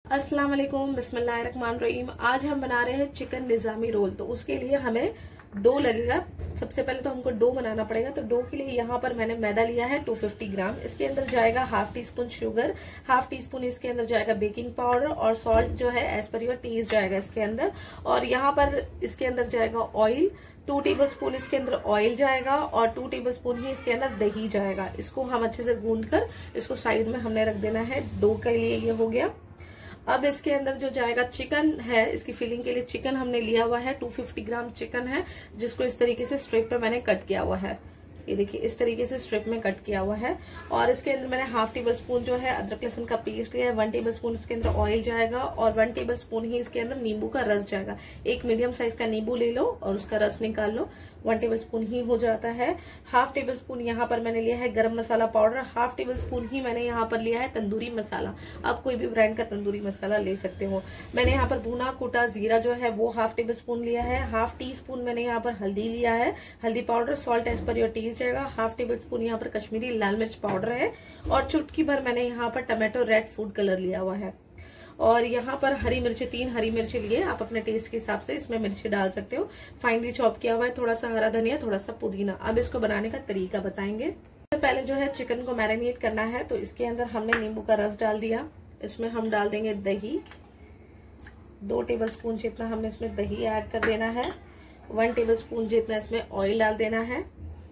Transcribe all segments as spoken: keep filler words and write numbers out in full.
अस्सलाम वालेकुम, बिस्मिल्लाहिर्रहमानिर्रहीम। आज हम बना रहे हैं चिकन निजामी रोल। तो उसके लिए हमें डो लगेगा। सबसे पहले तो हमको डो बनाना पड़ेगा। तो डो के लिए यहाँ पर मैंने मैदा लिया है दो सौ पचास ग्राम। इसके अंदर जाएगा half teaspoon sugar, half teaspoon इसके अंदर जाएगा बेकिंग पाउडर और सॉल्ट जो है एज पर योर टेस्ट जाएगा इसके अंदर। और यहाँ पर इसके अंदर जाएगा ऑयल, टू टेबल स्पून इसके अंदर ऑयल जाएगा और टू टेबल स्पून ही इसके अंदर दही जाएगा। इसको हम अच्छे से गूंद कर इसको साइड में हमने रख देना है। डो के लिए ये हो गया। अब इसके अंदर जो जाएगा चिकन है, इसकी फिलिंग के लिए चिकन हमने लिया हुआ है, दो सौ पचास ग्राम चिकन है, जिसको इस तरीके से स्ट्रिप पे मैंने कट किया हुआ है। ये देखिए इस तरीके से स्ट्रिप में कट किया हुआ है। और इसके अंदर मैंने हाफ टेबल स्पून जो है अदरक लहसुन का पेस्ट लिया है, वन टेबल स्पून इसके अंदर ऑयल जाएगा और वन टेबल स्पून ही इसके अंदर नींबू का रस जाएगा। एक मीडियम साइज का नींबू ले लो और उसका रस निकाल लो, वन टेबल स्पून ही हो जाता है। हाफ टेबल स्पून यहाँ पर मैंने लिया है garam masala powder, half tablespoon ही मैंने यहाँ पर लिया है तंदूरी मसाला। आप कोई भी ब्रांड का तंदूरी मसाला ले सकते हो। मैंने यहाँ पर भुना कुटा जीरा जो है वो हाफ टेबल स्पून लिया है। हाफ टी स्पून मैंने यहाँ पर हल्दी लिया है, हल्दी powder, salt as per your taste जाएगा। हाफ टेबल स्पून यहाँ पर कश्मीरी लाल मिर्च पाउडर है और चुटकी भर मैंने यहाँ पर टमाटो रेड फूड कलर लिया हुआ है। और यहाँ पर हरी मिर्ची, तीन हरी मिर्ची लिए, आप अपने टेस्ट के हिसाब से इसमें मिर्ची डाल सकते हो। फाइनली चॉप किया हुआ है, थोड़ा सा हरा धनिया, थोड़ा सा पुदीना। अब इसको बनाने का तरीका बताएंगे। सबसे पहले जो है चिकन को मैरिनेट करना है। तो इसके अंदर हमने नींबू का रस डाल दिया। इसमें हम डाल देंगे दही, दो टेबल स्पून जितना हमने इसमें दही ऐड कर देना है। वन टेबल स्पून जितना इसमें ऑयल डाल देना है।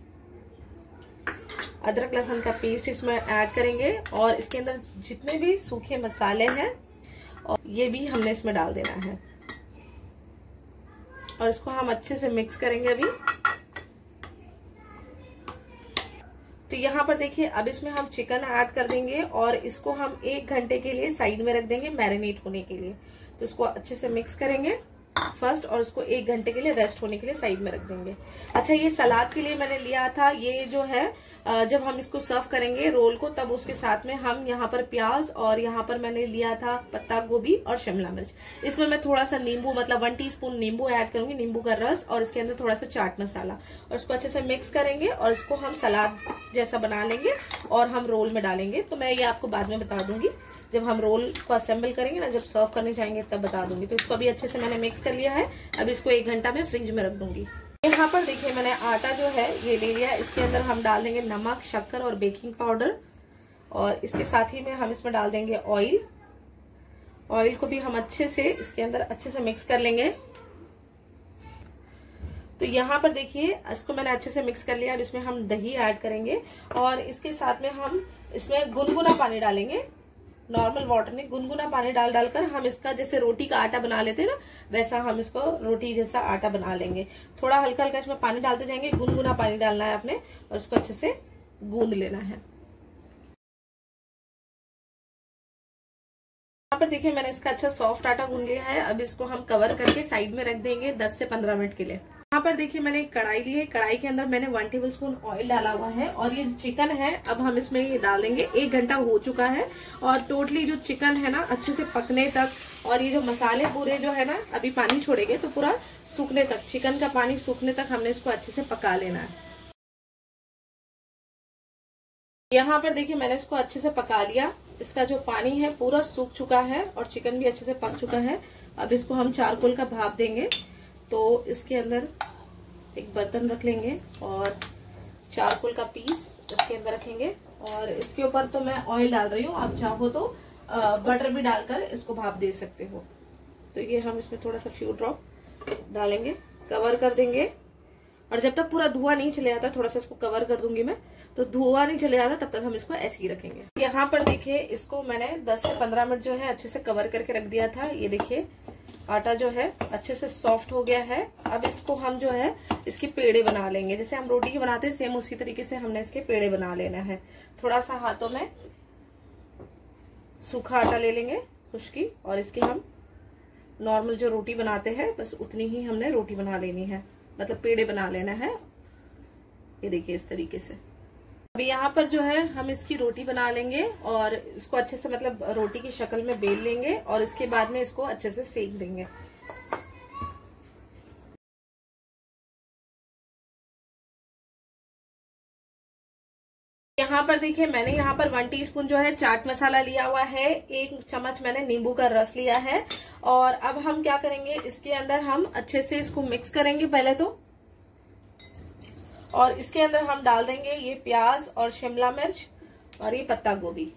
अदरक लहसुन का पेस्ट इसमें ऐड करेंगे और इसके अंदर जितने भी सूखे मसाले हैं और ये भी हमने इसमें डाल देना है और इसको हम अच्छे से मिक्स करेंगे अभी। तो यहाँ पर देखिए अब इसमें हम चिकन ऐड कर देंगे और इसको हम एक घंटे के लिए साइड में रख देंगे मैरिनेट होने के लिए। तो इसको अच्छे से मिक्स करेंगे फर्स्ट और उसको एक घंटे के लिए रेस्ट होने के लिए साइड में रख देंगे। अच्छा, ये सलाद के लिए मैंने लिया था, ये जो है जब हम इसको सर्व करेंगे रोल को तब उसके साथ में हम यहाँ पर प्याज और यहाँ पर मैंने लिया था पत्ता गोभी और शिमला मिर्च। इसमें मैं थोड़ा सा नींबू मतलब वन टीस्पून नींबू ऐड करूंगी, नींबू का रस, और इसके अंदर थोड़ा सा चाट मसाला, और इसको अच्छे से मिक्स करेंगे और इसको हम सलाद जैसा बना लेंगे और हम रोल में डालेंगे। तो मैं ये आपको बाद में बता दूंगी, जब हम रोल को असेंबल करेंगे ना, जब सर्व करने जाएंगे तब बता दूंगी। तो इसको अभी अच्छे से मैंने मिक्स कर लिया है। अब इसको एक घंटा में फ्रिज में रख दूंगी। यहाँ पर देखिए मैंने आटा जो है ये ले लिया। इसके अंदर हम डाल देंगे नमक, शक्कर और बेकिंग पाउडर और इसके साथ ही में हम इसमें डाल देंगे ऑयल। ऑयल को भी हम अच्छे से इसके अंदर अच्छे से मिक्स कर लेंगे। तो यहाँ पर देखिए इसको मैंने अच्छे से मिक्स कर लिया। अब इसमें हम दही ऐड करेंगे और इसके साथ में हम इसमें गुनगुना पानी डालेंगे। नॉर्मल वाटर में गुनगुना पानी डाल डालकर हम इसका जैसे रोटी का आटा बना लेते हैं ना, वैसा हम इसको रोटी जैसा आटा बना लेंगे। थोड़ा हल्का हल्का इसमें पानी डालते जाएंगे, गुनगुना पानी डालना है आपने और इसको अच्छे से गूंद लेना है। यहाँ पर देखिए मैंने इसका अच्छा सॉफ्ट आटा गूंद लिया है। अब इसको हम कवर करके साइड में रख देंगे दस से पंद्रह मिनट के लिए। यहाँ पर देखिए मैंने एक कढ़ाई ली है। कढ़ाई के अंदर मैंने वन टेबल स्पून ऑयल डाला हुआ है और ये चिकन है अब हम इसमें ये डाल देंगे। एक घंटा हो चुका है और टोटली जो चिकन है ना अच्छे से पकने तक, और ये जो मसाले पूरे जो है ना अभी पानी छोड़ेंगे तो पूरा सूखने तक, चिकन का पानी सूखने तक हमने इसको अच्छे से पका लेना है। यहाँ पर देखिए मैंने इसको अच्छे से पका लिया। इसका जो पानी है पूरा सूख चुका है और चिकन भी अच्छे से पक चुका है। अब इसको हम चारकोल का भाप देंगे। तो इसके अंदर एक बर्तन रख लेंगे और चारकोल का पीस इसके अंदर रखेंगे और इसके ऊपर तो मैं ऑयल डाल रही हूँ, आप चाहो तो बटर भी डालकर इसको भाप दे सकते हो। तो ये हम इसमें थोड़ा सा फ्यू ड्रॉप डालेंगे, कवर कर देंगे और जब तक पूरा धुआं नहीं चले जाता, थोड़ा सा इसको कवर कर दूंगी मैं, तो धुआं नहीं चले जाता तब तक हम इसको ऐसे ही रखेंगे। यहाँ पर देखिए इसको मैंने दस से पंद्रह मिनट जो है अच्छे से कवर करके रख दिया था। ये देखिए आटा जो है अच्छे से सॉफ्ट हो गया है। अब इसको हम जो है इसके पेड़े बना लेंगे, जैसे हम रोटी के बनाते हैं सेम उसी तरीके से हमने इसके पेड़े बना लेना है। थोड़ा सा हाथों में सूखा आटा ले लेंगे खुश्की और इसकी हम नॉर्मल जो रोटी बनाते हैं बस उतनी ही हमने रोटी बना लेनी है, मतलब पेड़े बना लेना है। ये देखिए इस तरीके से। अभी यहाँ पर जो है हम इसकी रोटी बना लेंगे और इसको अच्छे से मतलब रोटी की शक्ल में बेल लेंगे और इसके बाद में इसको अच्छे से सेक देंगे। यहाँ पर देखिए मैंने यहाँ पर वन टीस्पून जो है चाट मसाला लिया हुआ है, एक चम्मच मैंने नींबू का रस लिया है। और अब हम क्या करेंगे, इसके अंदर हम अच्छे से इसको मिक्स करेंगे पहले तो। और इसके अंदर हम डाल देंगे ये प्याज और शिमला मिर्च और ये पत्ता गोभी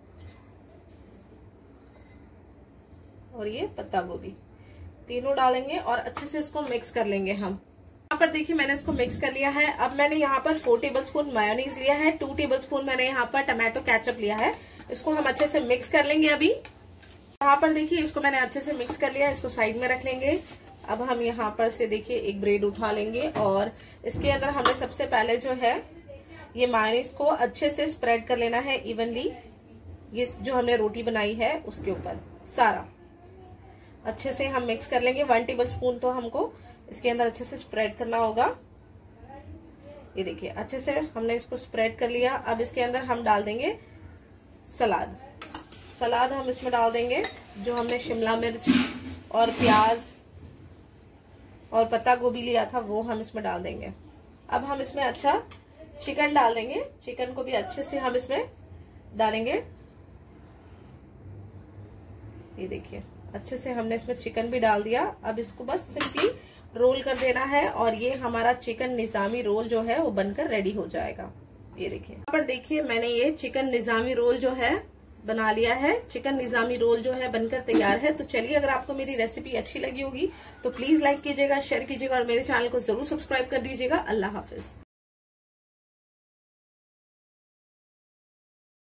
और ये पत्ता गोभी तीनों डालेंगे और अच्छे से इसको मिक्स कर लेंगे हम। यहाँ पर देखिए मैंने इसको मिक्स कर लिया है। अब मैंने यहाँ पर फोर टेबलस्पून मायोनीज लिया है, टू टेबलस्पून मैंने यहाँ पर टमाटो केचप लिया है। इसको हम अच्छे से मिक्स कर लेंगे। अभी यहाँ पर देखिए इसको मैंने अच्छे से मिक्स कर लिया है, इसको साइड में रख लेंगे। अब हम यहाँ पर से देखिए एक ब्रेड उठा लेंगे और इसके अंदर हमने सबसे पहले जो है ये मायोनीज को अच्छे से स्प्रेड कर लेना है इवनली। ये जो हमने रोटी बनाई है उसके ऊपर सारा अच्छे से हम मिक्स कर लेंगे। वन टेबल स्पून तो हमको इसके अंदर अच्छे से स्प्रेड करना होगा। ये देखिए अच्छे से हमने इसको स्प्रेड कर लिया। अब इसके अंदर हम डाल देंगे सलाद। सलाद हम इसमें डाल देंगे, जो हमने शिमला मिर्च और प्याज और पत्ता गोभी लिया था वो हम इसमें डाल देंगे। अब हम इसमें अच्छा चिकन डाल देंगे, चिकन को भी अच्छे से हम इसमें डालेंगे। ये देखिए अच्छे से हमने इसमें चिकन भी डाल दिया। अब इसको बस सिंपली रोल कर देना है और ये हमारा चिकन निजामी रोल जो है वो बनकर रेडी हो जाएगा। ये देखिए यहाँ पर देखिए मैंने ये चिकन निजामी रोल जो है बना लिया है। चिकन निजामी रोल जो है बनकर तैयार है। तो चलिए, अगर आपको मेरी रेसिपी अच्छी लगी होगी तो प्लीज लाइक कीजिएगा, शेयर कीजिएगा और मेरे चैनल को जरूर सब्सक्राइब कर दीजिएगा। अल्लाह हाफिज।